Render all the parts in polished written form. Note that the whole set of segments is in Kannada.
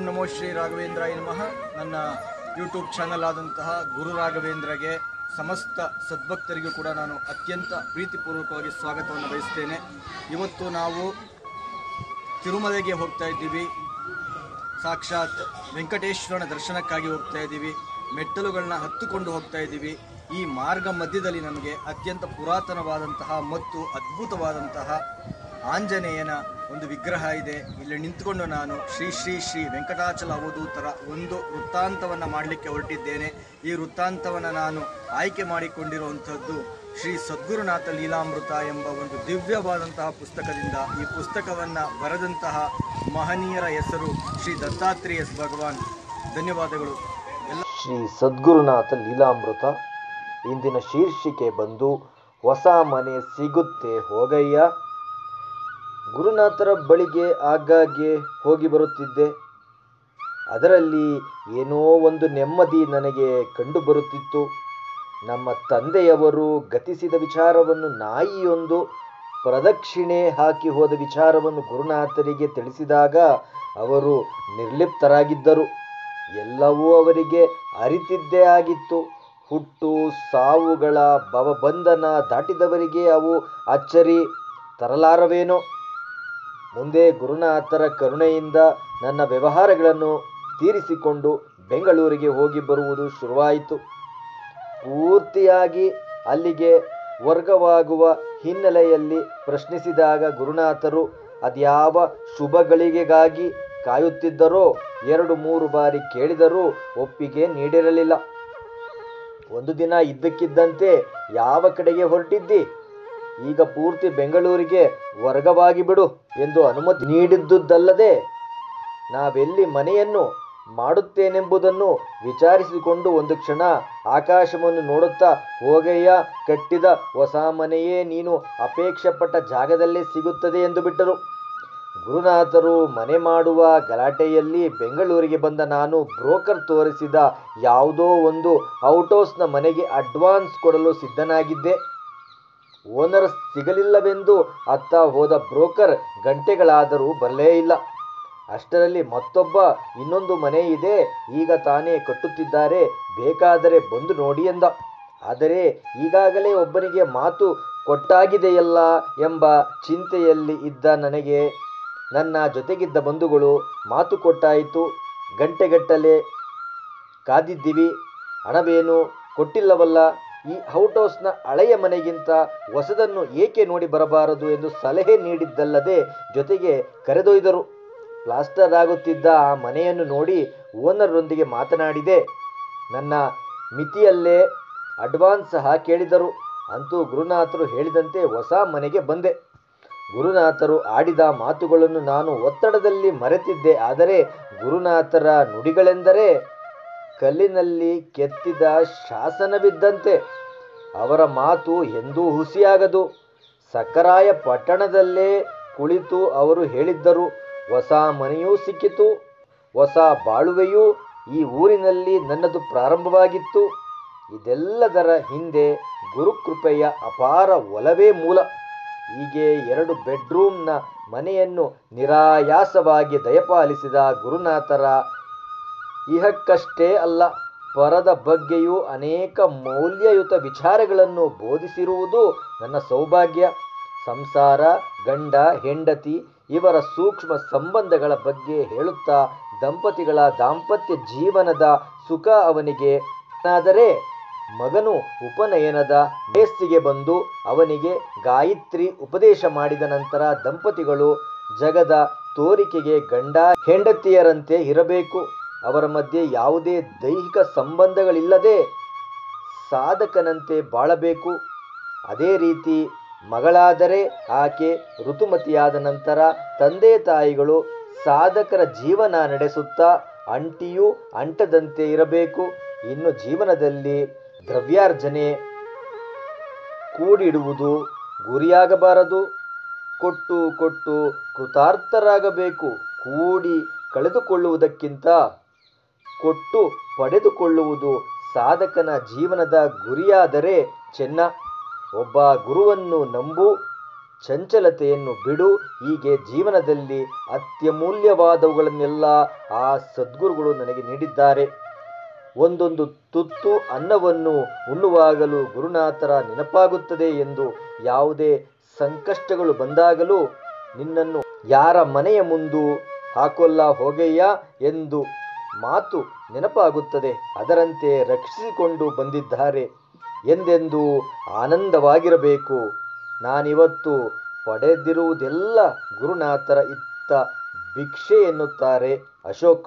ನಮೋ ಶ್ರೀ ರಾಘವೇಂದ್ರಾಯ ನಮಃ. ನನ್ನ ಯೂಟ್ಯೂಬ್ ಚಾನಲ್ ಆದಂತಹ ಗುರು ರಾಘವೇಂದ್ರಗೆ ಸಮಸ್ತ ಸದ್ಭಕ್ತರಿಗೂ ಕೂಡ ನಾನು ಅತ್ಯಂತ ಪ್ರೀತಿಪೂರ್ವಕವಾಗಿ ಸ್ವಾಗತವನ್ನು ಬಯಸ್ತೇನೆ. ಇವತ್ತು ನಾವು ತಿರುಮಲೆಗೆ ಹೋಗ್ತಾ ಇದ್ದೀವಿ. ಸಾಕ್ಷಾತ್ ವೆಂಕಟೇಶ್ವರನ ದರ್ಶನಕ್ಕಾಗಿ ಹೋಗ್ತಾ ಇದ್ದೀವಿ. ಮೆಟ್ಟಲುಗಳನ್ನ ಹತ್ತುಕೊಂಡು ಹೋಗ್ತಾ ಇದ್ದೀವಿ. ಈ ಮಾರ್ಗ ಮಧ್ಯದಲ್ಲಿ ನಮಗೆ ಅತ್ಯಂತ ಪುರಾತನವಾದಂತಹ ಮತ್ತು ಅದ್ಭುತವಾದಂತಹ ಆಂಜನೇಯನ ಒಂದು ವಿಗ್ರಹ ಇದೆ. ಇಲ್ಲಿ ನಿಂತುಕೊಂಡು ನಾನು ಶ್ರೀ ಶ್ರೀ ಶ್ರೀ ವೆಂಕಟಾಚಲ ಅವಧೂತರ ಒಂದು ವೃತ್ತಾಂತವನ್ನು ಮಾಡಲಿಕ್ಕೆ ಹೊರಟಿದ್ದೇನೆ. ಈ ವೃತ್ತಾಂತವನ್ನು ನಾನು ಆಯ್ಕೆ ಮಾಡಿಕೊಂಡಿರುವಂಥದ್ದು ಶ್ರೀ ಸದ್ಗುರುನಾಥ ಲೀಲಾಮೃತ ಎಂಬ ಒಂದು ದಿವ್ಯವಾದಂತಹ ಪುಸ್ತಕದಿಂದ. ಈ ಪುಸ್ತಕವನ್ನು ಬರೆದಂತಹ ಮಹನೀಯರ ಹೆಸರು ಶ್ರೀ ದತ್ತಾತ್ರೇಯ ಭಗವಾನ್. ಧನ್ಯವಾದಗಳು. ಶ್ರೀ ಸದ್ಗುರುನಾಥ ಲೀಲಾಮೃತ. ಇಂದಿನ ಶೀರ್ಷಿಕೆ ಬಂದು ಹೊಸ ಮನೆ ಸಿಗುತ್ತೆ ಹೋಗಯ್ಯ. ಗುರುನಾಥರ ಬಳಿಗೆ ಆಗಾಗ್ಗೆ ಹೋಗಿ ಬರುತ್ತಿದ್ದೆ. ಅದರಲ್ಲಿ ಏನೋ ಒಂದು ನೆಮ್ಮದಿ ನನಗೆ ಕಂಡು ಬರುತ್ತಿತ್ತು. ನಮ್ಮ ತಂದೆಯವರು ಗತಿಸಿದ ವಿಚಾರವನ್ನು, ನಾಯಿಯೊಂದು ಪ್ರದಕ್ಷಿಣೆ ಹಾಕಿ ಹೋದ ವಿಚಾರವನ್ನು ಗುರುನಾಥರಿಗೆ ತಿಳಿಸಿದಾಗ ಅವರು ನಿರ್ಲಿಪ್ತರಾಗಿದ್ದರು. ಎಲ್ಲವೂ ಅವರಿಗೆ ಅರಿತಿದ್ದೇ ಆಗಿತ್ತು. ಹುಟ್ಟು ಸಾವುಗಳ ಭವಬಂಧನ ದಾಟಿದವರಿಗೆ ಅವು ಅಚ್ಚರಿ ತರಲಾರವೇನೋ. ಮುಂದೆ ಗುರುನಾಥರ ಕರುಣೆಯಿಂದ ನನ್ನ ವ್ಯವಹಾರಗಳನ್ನು ತೀರಿಸಿಕೊಂಡು ಬೆಂಗಳೂರಿಗೆ ಹೋಗಿ ಬರುವುದು ಶುರುವಾಯಿತು. ಪೂರ್ತಿಯಾಗಿ ಅಲ್ಲಿಗೆ ವರ್ಗವಾಗುವ ಹಿನ್ನೆಲೆಯಲ್ಲಿ ಪ್ರಶ್ನಿಸಿದಾಗ ಗುರುನಾಥರು ಅದ್ಯಾವ ಶುಭಗಳಿಗೆಗಾಗಿ ಕಾಯುತ್ತಿದ್ದರೋ 2-3 ಬಾರಿ ಕೇಳಿದರೂ ಒಪ್ಪಿಗೆ ನೀಡಿರಲಿಲ್ಲ. ಒಂದು ದಿನ ಇದ್ದಕ್ಕಿದ್ದಂತೆ, ಯಾವ ಕಡೆಗೆ ಹೊರಟಿದ್ದಿ? ಈಗ ಪೂರ್ತಿ ಬೆಂಗಳೂರಿಗೆ ವರ್ಗವಾಗಿ ಬಿಡು ಎಂದು ಅನುಮತಿ ನೀಡಿದ್ದುದಲ್ಲದೆ, ನಾವೆಲ್ಲಿ ಮನೆಯನ್ನು ಮಾಡುತ್ತೇನೆಂಬುದನ್ನು ವಿಚಾರಿಸಿಕೊಂಡು ಒಂದು ಕ್ಷಣ ಆಕಾಶವನ್ನು ನೋಡುತ್ತಾ, ಹೋಗಯ್ಯ, ಕಟ್ಟಿದ ಹೊಸ ಮನೆಯೇ ನೀನು ಅಪೇಕ್ಷೆಪಟ್ಟ ಜಾಗದಲ್ಲೇ ಸಿಗುತ್ತದೆ ಎಂದು ಬಿಟ್ಟರು. ಗುರುನಾಥರು ಮನೆ ಮಾಡುವ ಗಲಾಟೆಯಲ್ಲಿ ಬೆಂಗಳೂರಿಗೆ ಬಂದ ನಾನು ಬ್ರೋಕರ್ ತೋರಿಸಿದ ಯಾವುದೋ ಒಂದು ಔಟ್ಹೌಸ್ನ ಮನೆಗೆ ಅಡ್ವಾನ್ಸ್ ಕೊಡಲು ಸಿದ್ಧನಾಗಿದ್ದೆ. ಓನರ್ ಸಿಗಲಿಲ್ಲವೆಂದು ಅತ್ತ ಹೋದ ಬ್ರೋಕರ್ ಗಂಟೆಗಳಾದರೂ ಬರಲೇ ಇಲ್ಲ. ಅಷ್ಟರಲ್ಲಿ ಮತ್ತೊಬ್ಬ, ಇನ್ನೊಂದು ಮನೆ ಇದೆ, ಈಗ ತಾನೇ ಕಟ್ಟುತ್ತಿದ್ದಾರೆ, ಬೇಕಾದರೆ ಬಂದು ನೋಡಿ ಎಂದ. ಆದರೆ ಈಗಾಗಲೇ ಒಬ್ಬನಿಗೆ ಮಾತು ಕೊಟ್ಟಾಗಿದೆಯಲ್ಲ ಎಂಬ ಚಿಂತೆಯಲ್ಲಿ ಇದ್ದ ನನಗೆ ನನ್ನ ಜೊತೆಗಿದ್ದ ಬಂಧುಗಳು, ಮಾತು ಕೊಟ್ಟಾಯಿತು, ಗಂಟೆಗಟ್ಟಲೆ ಕಾದಿದ್ದೀವಿ, ಹಣವೇನು ಕೊಟ್ಟಿಲ್ಲವಲ್ಲ, ಈ ಔಟ್ಹೌಸ್ನ ಹಳೆಯ ಮನೆಗಿಂತ ಹೊಸದನ್ನು ಏಕೆ ನೋಡಿ ಬರಬಾರದು ಎಂದು ಸಲಹೆ ನೀಡಿದ್ದಲ್ಲದೆ ಜೊತೆಗೆ ಕರೆದೊಯ್ದರು. ಪ್ಲಾಸ್ಟರ್ ಆಗುತ್ತಿದ್ದ ಆ ಮನೆಯನ್ನು ನೋಡಿ ಓನರ್ರೊಂದಿಗೆ ಮಾತನಾಡಿದೆ. ನನ್ನ ಮಿತಿಯಲ್ಲೇ ಅಡ್ವಾನ್ಸ್ ಸಹ ಕೇಳಿದರು. ಅಂತೂ ಗುರುನಾಥರು ಹೇಳಿದಂತೆ ಹೊಸ ಮನೆಗೆ ಬಂದೆ. ಗುರುನಾಥರು ಆಡಿದ ಮಾತುಗಳನ್ನು ನಾನು ಒತ್ತಡದಲ್ಲಿ ಮರೆತಿದ್ದೆ. ಆದರೆ ಗುರುನಾಥರ ನುಡಿಗಳೆಂದರೆ ಕಲ್ಲಿನಲ್ಲಿ ಕೆತ್ತಿದ ಶಾಸನವಿದ್ದಂತೆ. ಅವರ ಮಾತು ಎಂದೂ ಹುಸಿಯಾಗದು. ಸಕ್ಕರಾಯ ಪಟ್ಟಣದಲ್ಲೇ ಕುಳಿತು ಅವರು ಹೇಳಿದ್ದರು, ಹೊಸ ಮನೆಯೂ ಸಿಕ್ಕಿತು, ಹೊಸ ಬಾಳುವೆಯೂ ಈ ಊರಿನಲ್ಲಿ ನನ್ನದು ಪ್ರಾರಂಭವಾಗಿತ್ತು. ಇದೆಲ್ಲದರ ಹಿಂದೆ ಗುರುಕೃಪೆಯ ಅಪಾರ ಒಲವೇ ಮೂಲ. ಹೀಗೆ 2 ಬೆಡ್ರೂಮ್ನ ಮನೆಯನ್ನು ನಿರಾಯಾಸವಾಗಿ ದಯಪಾಲಿಸಿದ ಗುರುನಾಥರ ಇಹಕ್ಕಷ್ಟೇ ಅಲ್ಲ, ಪರದ ಬಗ್ಗೆಯೂ ಅನೇಕ ಮೌಲ್ಯಯುತ ವಿಚಾರಗಳನ್ನು ಬೋಧಿಸಿರುವುದು ನನ್ನ ಸೌಭಾಗ್ಯ. ಸಂಸಾರ, ಗಂಡ ಹೆಂಡತಿ ಇವರ ಸೂಕ್ಷ್ಮ ಸಂಬಂಧಗಳ ಬಗ್ಗೆ ಹೇಳುತ್ತಾ ದಂಪತಿಗಳ ದಾಂಪತ್ಯ ಜೀವನದ ಸುಖ ಅವನಿಗೆ ಆದರೆ ಮಗನು ಉಪನಯನದ ವಯಸ್ಸಿಗೆ ಬಂದು ಅವನಿಗೆ ಗಾಯತ್ರಿ ಉಪದೇಶ ಮಾಡಿದ ನಂತರ ದಂಪತಿಗಳು ಜಗದ ತೋರಿಕೆಗೆ ಗಂಡ ಹೆಂಡತಿಯರಂತೆ ಇರಬೇಕು. ಅವರ ಮಧ್ಯೆ ಯಾವುದೇ ದೈಹಿಕ ಸಂಬಂಧಗಳಿಲ್ಲದೆ ಸಾಧಕನಂತೆ ಬಾಳಬೇಕು. ಅದೇ ರೀತಿ ಮಗಳಾದರೆ ಆಕೆ ಋತುಮತಿಯಾದ ನಂತರ ತಂದೆ ತಾಯಿಗಳು ಸಾಧಕರ ಜೀವನ ನಡೆಸುತ್ತಾ ಅಂಟಿಯೂ ಅಂಟದಂತೆ ಇರಬೇಕು. ಇನ್ನು ಜೀವನದಲ್ಲಿ ದ್ರವ್ಯಾರ್ಜನೆ ಕೂಡಿಡುವುದು ಗುರಿಯಾಗಬಾರದು. ಕೊಟ್ಟು ಕೊಟ್ಟು ಕೃತಾರ್ಥರಾಗಬೇಕು. ಕೂಡಿ ಕಳೆದುಕೊಳ್ಳುವುದಕ್ಕಿಂತ ಕೊಟ್ಟು ಪಡೆದುಕೊಳ್ಳುವುದು ಸಾಧಕನ ಜೀವನದ ಗುರಿಯಾದರೆ ಚೆನ್ನ. ಒಬ್ಬ ಗುರುವನ್ನು ನಂಬು, ಚಂಚಲತೆಯನ್ನು ಬಿಡು. ಹೀಗೆ ಜೀವನದಲ್ಲಿ ಅತ್ಯಮೂಲ್ಯವಾದವುಗಳನ್ನೆಲ್ಲ ಆ ಸದ್ಗುರುಗಳು ನನಗೆ ನೀಡಿದ್ದಾರೆ. ಒಂದೊಂದು ತುತ್ತು ಅನ್ನವನ್ನು ಉಣ್ಣುವಾಗಲೂ ಗುರುನಾಥರ ನೆನಪಾಗುತ್ತದೆ ಎಂದು, ಯಾವುದೇ ಸಂಕಷ್ಟಗಳು ಬಂದಾಗಲೂ ನಿನ್ನನ್ನು ಯಾರ ಮನೆಯ ಮುಂದು ಹಾಕೊಲ್ಲ ಹೋಗಯ್ಯ ಎಂದು ಮಾತು ನೆನಪಾಗುತ್ತದೆ. ಅದರಂತೆ ರಕ್ಷಿಸಿಕೊಂಡು ಬಂದಿದ್ದಾರೆ. ಎಂದೆಂದೂ ಆನಂದವಾಗಿರಬೇಕು. ನಾನಿವತ್ತು ಪಡೆದಿರುವುದೆಲ್ಲ ಗುರುನಾಥರ ಇತ್ತ ಭಿಕ್ಷೆ ಎನ್ನುತ್ತಾರೆ ಅಶೋಕ್.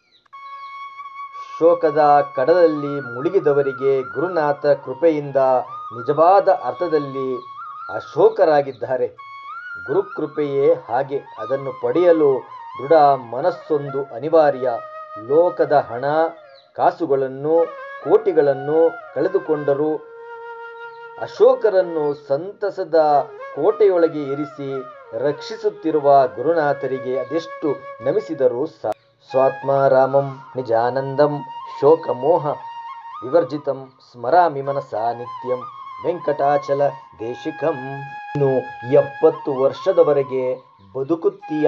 ಶೋಕದ ಕಡಲಲ್ಲಿ ಮುಳುಗಿದವರಿಗೆ ಗುರುನಾಥ ಕೃಪೆಯಿಂದ ನಿಜವಾದ ಅರ್ಥದಲ್ಲಿ ಅಶೋಕರಾಗಿದ್ದಾರೆ. ಗುರುಕೃಪೆಯೇ ಹಾಗೆ. ಅದನ್ನು ಪಡೆಯಲು ದೃಢ ಮನಸ್ಸೊಂದು ಅನಿವಾರ್ಯ. ಲೋಕದ ಹಣ ಕಾಸುಗಳನ್ನು ಕೋಟಿಗಳನ್ನು ಕಳೆದುಕೊಂಡರೂ ಅಶೋಕರನ್ನು ಸಂತಸದ ಕೋಟೆಯೊಳಗೆ ಇರಿಸಿ ರಕ್ಷಿಸುತ್ತಿರುವ ಗುರುನಾಥರಿಗೆ ಅದೆಷ್ಟು ನಮಿಸಿದರೂ ಸ್ವಾತ್ಮಾರಾಮಂ ನಿಜಾನಂದಂ ಶೋಕಮೋಹ ವಿವರ್ಜಿತಂ ಸ್ಮರಾಮಿ ಮನಸಾ ನಿತ್ಯಂ ವೆಂಕಟಾಚಲ ದೇಶಿಕಂ. ಇನ್ನು 70 ವರ್ಷದವರೆಗೆ ಬದುಕುತ್ತೀಯ.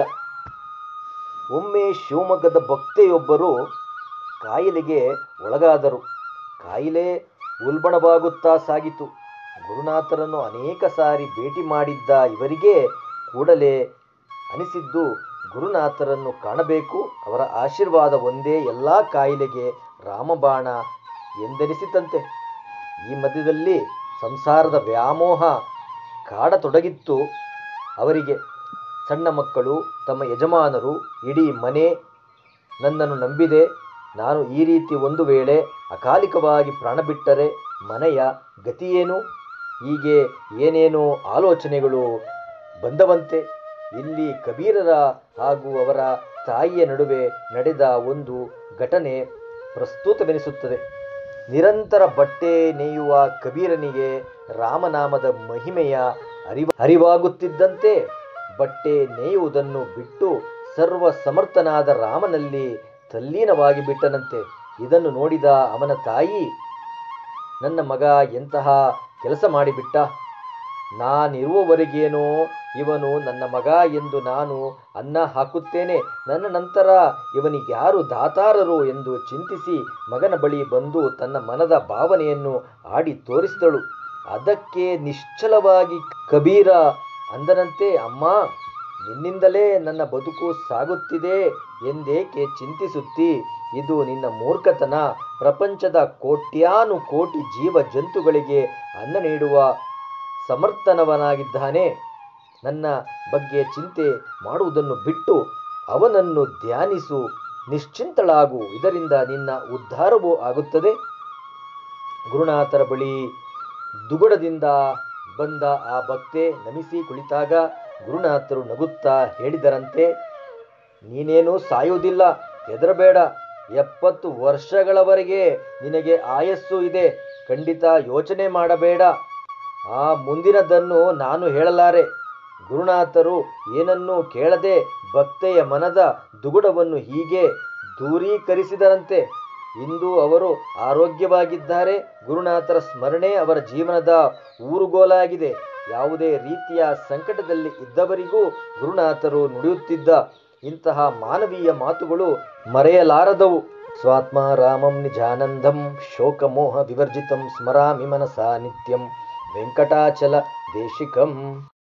ಒಮ್ಮೆ ಶಿವಮೊಗ್ಗದ ಭಕ್ತೆಯೊಬ್ಬರು ಕಾಯಿಲೆಗೆ ಒಳಗಾದರು. ಕಾಯಿಲೆ ಉಲ್ಬಣವಾಗುತ್ತಾ ಸಾಗಿತು. ಗುರುನಾಥರನ್ನು ಅನೇಕ ಸಾರಿ ಭೇಟಿ ಮಾಡಿದ್ದ ಇವರಿಗೆ ಕೂಡಲೇ ಅನಿಸಿದ್ದು ಗುರುನಾಥರನ್ನು ಕಾಣಬೇಕು. ಅವರ ಆಶೀರ್ವಾದ ಒಂದೇ ಎಲ್ಲ ಕಾಯಿಲೆಗೆ ರಾಮಬಾಣ ಎಂದೆನಿಸಿತಂತೆ. ಈ ಮಧ್ಯದಲ್ಲಿ ಸಂಸಾರದ ವ್ಯಾಮೋಹ ಕಾಡತೊಡಗಿತ್ತು ಅವರಿಗೆ. ಸಣ್ಣ ಮಕ್ಕಳು, ತಮ್ಮ ಯಜಮಾನರು, ಇಡೀ ಮನೆ ನನ್ನನ್ನು ನಂಬಿದೆ. ನಾನು ಈ ರೀತಿ ಒಂದು ವೇಳೆ ಅಕಾಲಿಕವಾಗಿ ಪ್ರಾಣ ಬಿಟ್ಟರೆ ಮನೆಯ ಗತಿಯೇನು? ಹೀಗೆ ಏನೇನೋ ಆಲೋಚನೆಗಳು ಬಂದವಂತೆ. ಇಲ್ಲಿ ಕಬೀರರ ಹಾಗೂ ಅವರ ತಾಯಿಯ ನಡುವೆ ನಡೆದ ಒಂದು ಘಟನೆ ಪ್ರಸ್ತುತವೆನಿಸುತ್ತದೆ. ನಿರಂತರ ಬಟ್ಟೆ ನೇಯುವ ಕಬೀರನಿಗೆ ರಾಮನಾಮದ ಮಹಿಮೆಯ ಅರಿವಾಗುತ್ತಿದ್ದಂತೆ ಬಟ್ಟೆ ನೇಯುವುದನ್ನು ಬಿಟ್ಟು ಸರ್ವ ಸಮರ್ಥನಾದ ರಾಮನಲ್ಲಿ ತಲ್ಲೀನವಾಗಿ ಬಿಟ್ಟನಂತೆ. ಇದನ್ನು ನೋಡಿದ ಅವನ ತಾಯಿ, ನನ್ನ ಮಗ ಎಂತಹ ಕೆಲಸ ಮಾಡಿಬಿಟ್ಟ, ನಾನಿರುವವರೆಗೇನೋ ಇವನು ನನ್ನ ಮಗ ಎಂದು ನಾನು ಅನ್ನ ಹಾಕುತ್ತೇನೆ, ನನ್ನ ನಂತರ ಇವನಿಗ್ಯಾರು ದಾತಾರರು ಎಂದು ಚಿಂತಿಸಿ ಮಗನ ಬಳಿ ಬಂದು ತನ್ನ ಮನದ ಭಾವನೆಯನ್ನು ಆಡಿ ತೋರಿಸಿದಳು. ಅದಕ್ಕೆ ನಿಶ್ಚಲವಾಗಿ ಕಬೀರ ಅಂದನಂತೆ, ಅಮ್ಮ, ನಿನ್ನಿಂದಲೇ ನನ್ನ ಬದುಕು ಸಾಗುತ್ತಿದೆ ಎಂದೇಕೆ ಚಿಂತಿಸುತ್ತಿ? ಇದು ನಿನ್ನ ಮೂರ್ಖತನ. ಪ್ರಪಂಚದ ಕೋಟ್ಯಾನುಕೋಟಿ ಜೀವ ಜಂತುಗಳಿಗೆ ಅನ್ನ ನೀಡುವ ಸಮರ್ಥನವನಾಗಿದ್ದಾನೆ. ನನ್ನ ಬಗ್ಗೆ ಚಿಂತೆ ಮಾಡುವುದನ್ನು ಬಿಟ್ಟು ಅವನನ್ನು ಧ್ಯಾನಿಸು, ನಿಶ್ಚಿಂತಳಾಗು. ಇದರಿಂದ ನಿನ್ನ ಉದ್ಧಾರವೂ ಆಗುತ್ತದೆ. ಗುರುನಾಥರ ಬಳಿ ದುಗುಡದಿಂದ ಬಂದ ಆ ಭಕ್ತೆ ನಮಿಸಿ ಕುಳಿತಾಗ ಗುರುನಾಥರು ನಗುತ್ತಾ ಹೇಳಿದರಂತೆ, ನೀನೇನು ಸಾಯುವುದಿಲ್ಲ, ಹೆದರಬೇಡ. 70 ವರ್ಷಗಳವರೆಗೆ ನಿನಗೆ ಆಯಸ್ಸು ಇದೆ. ಖಂಡಿತ ಯೋಚನೆ ಮಾಡಬೇಡ. ಆ ಮುಂದಿನದನ್ನು ನಾನು ಹೇಳಲಾರೆ. ಗುರುನಾಥರು ಏನನ್ನೂ ಕೇಳದೆ ಭಕ್ತೆಯ ಮನದ ದುಗುಡವನ್ನು ಹೀಗೆ ದೂರೀಕರಿಸಿದರಂತೆ. ಇಂದು ಅವರು ಆರೋಗ್ಯವಾಗಿದ್ದಾರೆ. ಗುರುನಾಥರ ಸ್ಮರಣೆ ಅವರ ಜೀವನದ ಊರುಗೋಲಾಗಿದೆ. ಯಾವುದೇ ರೀತಿಯ ಸಂಕಟದಲ್ಲಿ ಇದ್ದವರಿಗೂ ಗುರುನಾಥರು ನುಡಿಯುತ್ತಿದ್ದ ಇಂತಹ ಮಾನವೀಯ ಮಾತುಗಳು ಮರೆಯಲಾರದವು. ಸ್ವಾತ್ಮಾರಾಮಂ ನಿಜಾನಂದಂ ಶೋಕಮೋಹ ವಿವರ್ಜಿತಂ ಸ್ಮರಾಮಿ ಮನಸಾ ನಿತ್ಯಂ ವೆಂಕಟಾಚಲ ದೇಶಿಕಂ.